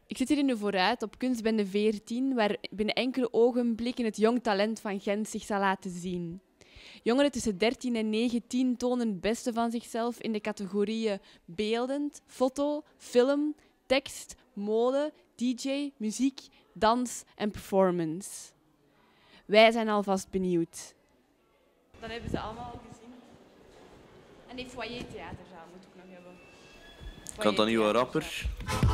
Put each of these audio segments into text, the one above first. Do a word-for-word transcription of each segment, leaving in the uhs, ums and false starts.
Ik zit hier in de vooruit op Kunstbende veertien, waar binnen enkele ogenblikken het jong talent van Gent zich zal laten zien. Jongeren tussen dertien en negentien tonen het beste van zichzelf in de categorieën beeldend, foto, film, tekst, mode, D J, muziek, dans en performance. Wij zijn alvast benieuwd. Dat hebben ze allemaal al gezien. En die foyer-theaterzaal moet ik nog hebben. Kan dat niet wel rapper?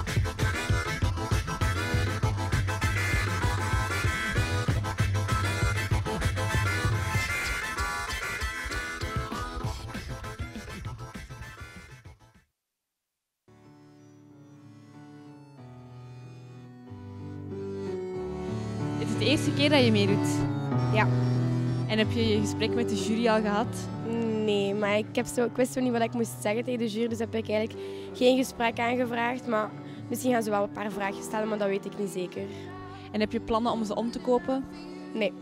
Is het de eerste keer dat je meedoet? Ja. En heb je je gesprek met de jury al gehad? Nee, maar ik, heb zo, ik wist zo niet wat ik moest zeggen tegen de jury, dus heb ik eigenlijk geen gesprek aangevraagd. Maar misschien gaan ze wel een paar vragen stellen, maar dat weet ik niet zeker. En heb je plannen om ze om te kopen? Nee.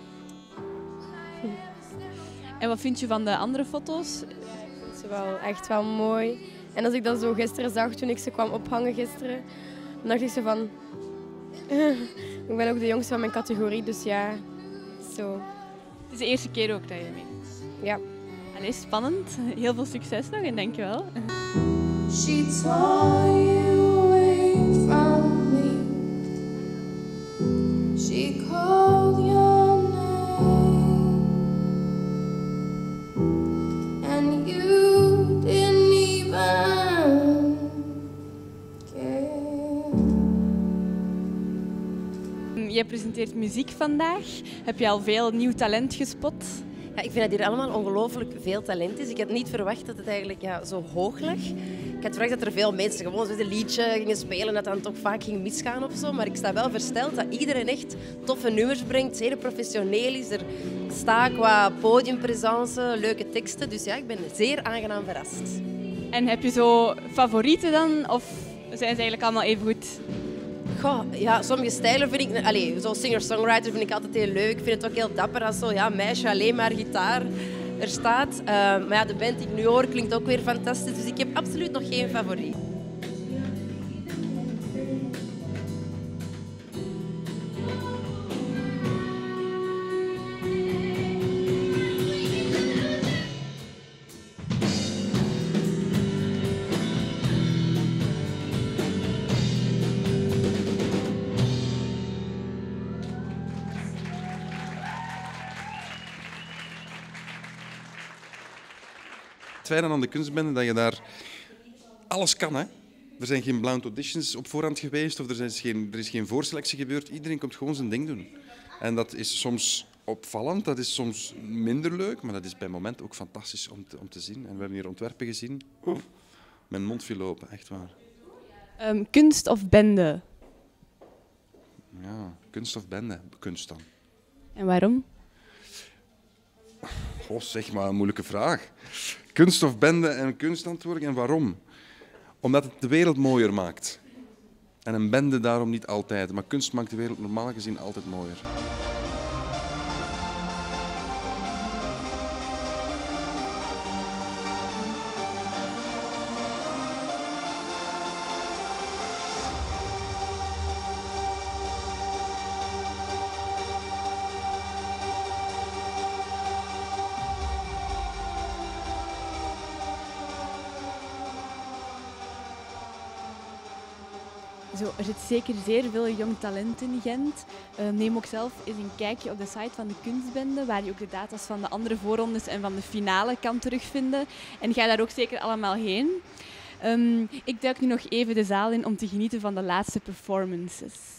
En wat vind je van de andere foto's? Ja, ik vind ze wel echt wel mooi. En als ik dat zo gisteren zag, toen ik ze kwam ophangen gisteren, dan dacht ik zo van... ik ben ook de jongste van mijn categorie, dus ja, zo. Het is de eerste keer ook dat je meedoet. Ja. Allee, spannend. Heel veel succes nog en dankjewel. She tore you away from me. She called your name, and you didn't even care. Je presenteert muziek vandaag. Heb je al veel nieuw talent gespot? Ja, ik vind dat hier allemaal ongelooflijk veel talent is. Ik had niet verwacht dat het eigenlijk ja, zo hoog lag. Ik had verwacht dat er veel mensen gewoon zo'n liedje gingen spelen, dat dan toch vaak ging misgaan of zo. Maar ik sta wel versteld dat iedereen echt toffe nummers brengt, zeer professioneel is. Er staat qua podiumpresence, leuke teksten. Dus ja, ik ben zeer aangenaam verrast. En heb je zo favorieten dan? Of zijn ze eigenlijk allemaal even goed? Goh, ja, sommige stijlen vind ik... Allez, zo singer-songwriter vind ik altijd heel leuk. Ik vind het ook heel dapper als zo, ja, meisje alleen maar gitaar er staat. Uh, maar ja, de band die ik nu hoor klinkt ook weer fantastisch. Dus ik heb absoluut nog geen favoriet. Het fijne aan de kunstbende dat je daar alles kan. Hè? Er zijn geen blind auditions op voorhand geweest of er, zijn geen, er is geen voorselectie gebeurd. Iedereen komt gewoon zijn ding doen. En dat is soms opvallend, dat is soms minder leuk, maar dat is bij moment ook fantastisch om te, om te zien. En we hebben hier ontwerpen gezien. Oeh, mijn mond viel open, echt waar. Um, kunst of bende? Ja, kunst of bende? Kunst dan. En waarom? Oh, zeg maar, een moeilijke vraag. Kunst of bende en kunstantwoord en waarom? Omdat het de wereld mooier maakt. En een bende daarom niet altijd. Maar kunst maakt de wereld normaal gezien altijd mooier. Zo, er zit zeker zeer veel jong talent in Gent. Uh, neem ook zelf eens een kijkje op de site van de Kunstbende, waar je ook de data's van de andere voorrondes en van de finale kan terugvinden. En ga daar ook zeker allemaal heen. Um, ik duik nu nog even de zaal in om te genieten van de laatste performances.